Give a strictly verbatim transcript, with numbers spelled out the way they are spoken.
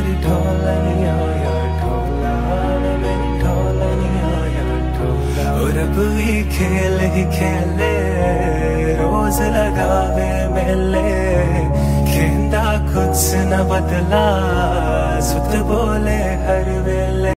मेरी ढोलनिया यार ढोला वे मेरी ढोलनिया यार ढोला। और अब भी खेल ही खेले रोज लगावे मेले, खेंदा कुछ न बदला सुत बोले हर वेले।